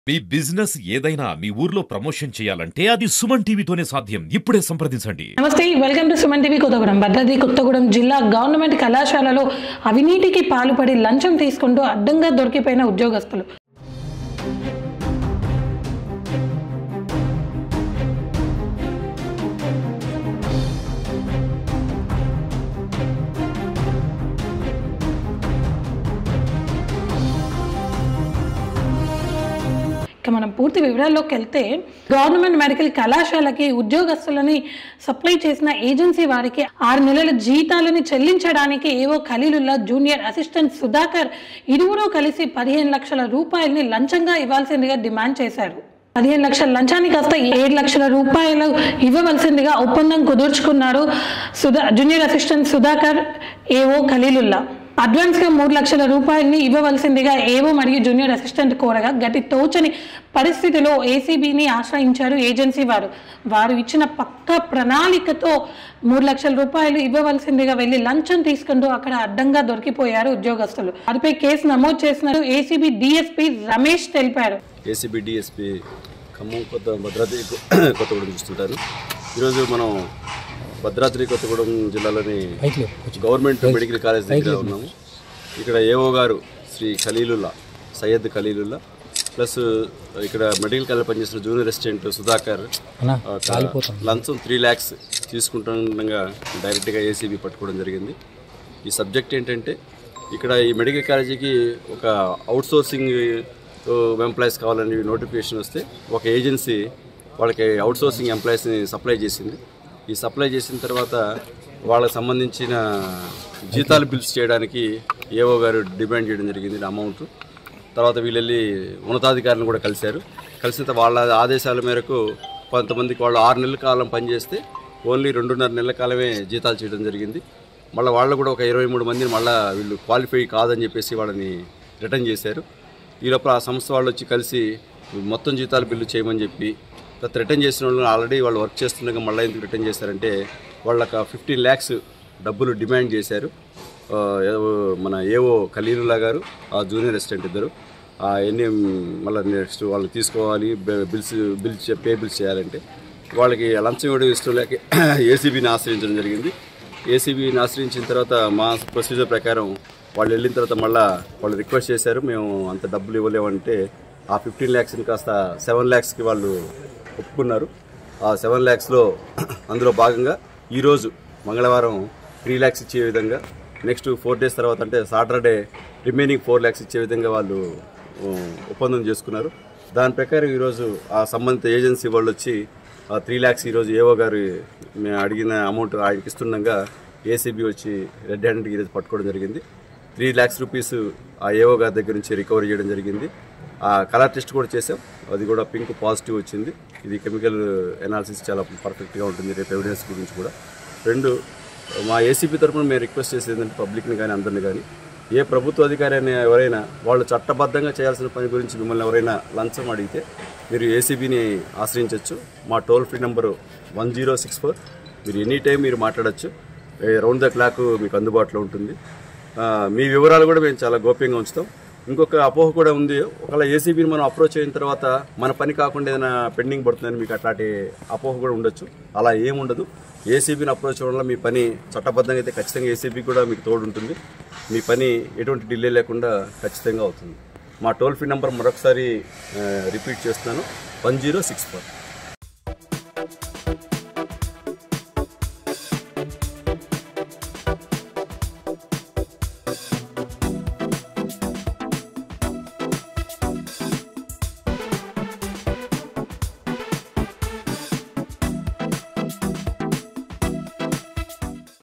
మీ business ఏదైనా మీ ఊర్లో promotion చేయాలంటే అది సుమన్ టీవీతోనే సాధ్యం. ఇప్పుడే సంప్రదించండి. నమస్తే, welcome to Suman TV Kothagudem. Bhadradri Kothagudem జిల్లా గవర్నమెంట్ కళాశాలలో అవినీతికి పాల్పడి లంచం తీసుకుంటూ అడ్డంగా దొరికిపోయిన ఉద్యోగస్తులు. మనం పూర్తి వివరాల్లోకి వెళ్తే, గవర్నమెంట్ మెడికల్ కళాశాలకి ఉద్యోగస్తులని సప్లై చేసిన ఏజెన్సీ వారికి 6 నెలల జీతాలని చెల్లించడానికి ఏవో ఖలీలుల్లా, జూనియర్ అసిస్టెంట్ సుధాకర్ ఇరువురు కలిసి 15 లక్షల రూపాయలని లంచంగా ఇవ్వాల్సిందిగా డిమాండ్ చేశారు. 15 లక్షల లంచానికి కాస్త 7 లక్షల రూపాయలు ఇవ్వవలసిందిగా ఒప్పందం కుదుర్చుకున్నారు జూనియర్ అసిస్టెంట్ సుధాకర్, ఏవో ఖలీలుల్లా. అడ్వాన్స్గా 3 లక్షల రూపాయలని ఇవ్వవలసిందిగా ఏవో మరియు జూనియర్ అసిస్టెంట్ కోరగా గతి తోచని పరిస్థితిలో ఏసీబీని ఆశ్రయించారు ఏజెన్సీ వారు. వారు ఇచ్చిన పక్కా ప్రణాళికతో 3 లక్షల రూపాయలు ఇవ్వవలసిందిగా వెళ్లి లంచం తీసుకుంటూ అక్కడ అడ్డంగా దొరికిపోయారు ఉద్యోగస్తులు. వారిపై కేసు నమోదు చేసినట్టు ఏసీబీ డీఎస్పీ రమేష్ తెలిపారు. ఏసీబీ డీఎస్పీ ఖమ్మం భద్రాద్రి కొత్తగూడెం చూస్తుంటారు. ఈరోజు మనం భద్రాద్రి కొత్తగూడెం జిల్లాలోని గవర్నమెంట్ మెడికల్ కాలేజ్ దగ్గర ఉన్నాము. ఇక్కడ ఏఓ గారు శ్రీ ఖలీలుల్లా, సయ్యద్ ఖలీలుల్లా, ప్లస్ ఇక్కడ మెడికల్ కాలేజ్ పనిచేస్తున్న జూనియర్ అసిస్టెంట్ సుధాకర్ లంచం 3 lakhs తీసుకుంటుండగా డైరెక్ట్గా ఏసీబీ పట్టుకోవడం జరిగింది. ఈ సబ్జెక్ట్ ఏంటంటే, ఇక్కడ ఈ మెడికల్ కాలేజీకి ఒక అవుట్సోర్సింగ్ ఎంప్లాయీస్ కావాలని నోటిఫికేషన్ వస్తే ఒక ఏజెన్సీ వాళ్ళకి అవుట్సోర్సింగ్ ఎంప్లాయీస్ని సప్లై చేసింది. ఈ సప్లై చేసిన తర్వాత వాళ్ళకి సంబంధించిన జీతాలు బిల్స్ చేయడానికి ఏఓ గారు డిమాండ్ చేయడం జరిగింది అమౌంట్. తర్వాత వీళ్ళెళ్ళి ఉన్నతాధికారులను కూడా కలిశారు. కలిసిన వాళ్ళ ఆదేశాల మేరకు కొంతమందికి వాళ్ళు 6 నెలల కాలం పనిచేస్తే ఓన్లీ 2.5 నెలల కాలమే జీతాలు చేయడం జరిగింది. మళ్ళీ వాళ్ళు కూడా ఒక 23 మందిని మళ్ళీ వీళ్ళు క్వాలిఫై కాదని చెప్పేసి వాళ్ళని రిటర్న్ చేశారు. ఈలోపల ఆ సంస్థ వాళ్ళు వచ్చి కలిసి మొత్తం జీతాలు బిల్లు చేయమని చెప్పి రిటర్న్ చేసిన వాళ్ళు ఆల్రెడీ వాళ్ళు వర్క్ చేస్తుండగా మళ్ళీ ఎందుకు రిటర్న్ చేశారంటే, వాళ్ళకి 15 lakhs డబ్బులు డిమాండ్ చేశారు. మన ఏఓ ఖలీలుల్లా గారు, ఆ జూనియర్ అసిస్టెంట్ ఇద్దరు. అవన్నీ మళ్ళీ నెక్స్ట్ వాళ్ళు తీసుకోవాలి, పే బిల్స్ చేయాలంటే వాళ్ళకి లంచం ఇవ్వడం ఇష్టం లేక ఏసీబీని ఆశ్రయించడం జరిగింది. ఏసీబీని ఆశ్రయించిన తర్వాత మా ప్రొసీజర్ ప్రకారం వాళ్ళు వెళ్ళిన తర్వాత మళ్ళీ వాళ్ళు రిక్వెస్ట్ చేశారు, మేము అంత డబ్బులు ఇవ్వలేమంటే ఆ 15 lakhsని కాస్త 7 lakhsకి వాళ్ళు ఒప్పుకున్నారు. ఆ 7 lakhsలో అందులో భాగంగా ఈరోజు మంగళవారం 3 lakhs ఇచ్చే విధంగా, నెక్స్ట్ 4 days తర్వాత అంటే సాటర్డే రిమైనింగ్ 4 lakhs ఇచ్చే విధంగా వాళ్ళు ఒప్పందం చేసుకున్నారు. దాని ప్రకారం ఈరోజు ఆ సంబంధిత ఏజెన్సీ వాళ్ళు వచ్చి 3 lakhs ఈరోజు ఏవో గారు మేము అడిగిన అమౌంట్ ఆయనకి ఇస్తుండగా ఏసీబీ వచ్చి రెడ్ హ్యాండ్కి ఈరోజు పట్టుకోవడం జరిగింది. 3 lakhs రూపీస్ ఆ ఏవో గారి దగ్గర నుంచి రికవరీ చేయడం జరిగింది. ఆ కలర్ టెస్ట్ కూడా చేసాం, అది కూడా పింక్ పాజిటివ్ వచ్చింది. ఇది కెమికల్ ఎనాలిసిస్ చాలా పర్ఫెక్ట్గా ఉంటుంది రేపు ఎవిడెన్స్ గురించి కూడా. మా ఏసీపీ తరఫున మేము రిక్వెస్ట్ చేసేది ఏంటంటే, పబ్లిక్ని కానీ అందరిని కానీ, ఏ ప్రభుత్వ అధికారి అయినా ఎవరైనా వాళ్ళు చట్టబద్ధంగా చేయాల్సిన పని గురించి మిమ్మల్ని ఎవరైనా లంచం అడిగితే మీరు ఏసీబీని ఆశ్రయించవచ్చు. మా టోల్ ఫ్రీ నెంబరు 1064. మీరు ఎనీ టైం మీరు మాట్లాడచ్చు. రౌండ్ ద క్లాక్ మీకు అందుబాటులో ఉంటుంది. మీ వివరాలు కూడా మేము చాలా గోప్యంగా ఉంచుతాం. ఇంకొక అపోహ కూడా ఉంది, ఒకవేళ ఏసీబీని మనం అప్రోచ్ అయిన తర్వాత మన పని కాకుండా ఏదైనా పెండింగ్ పడుతుందని మీకు అట్లాంటి అపోహ కూడా ఉండొచ్చు. అలా ఏముండదు. ఏసీబీని అప్రోచ్ అవ్వడం వల్ల మీ పని చట్టబద్ధంగా అయితే ఖచ్చితంగా ఏసీబీ కూడా మీకు తోడు ఉంటుంది. మీ పని ఎటువంటి డిలే లేకుండా ఖచ్చితంగా అవుతుంది. మా టోల్ ఫ్రీ నెంబర్ మరొకసారి రిపీట్ చేస్తున్నాను, 1064.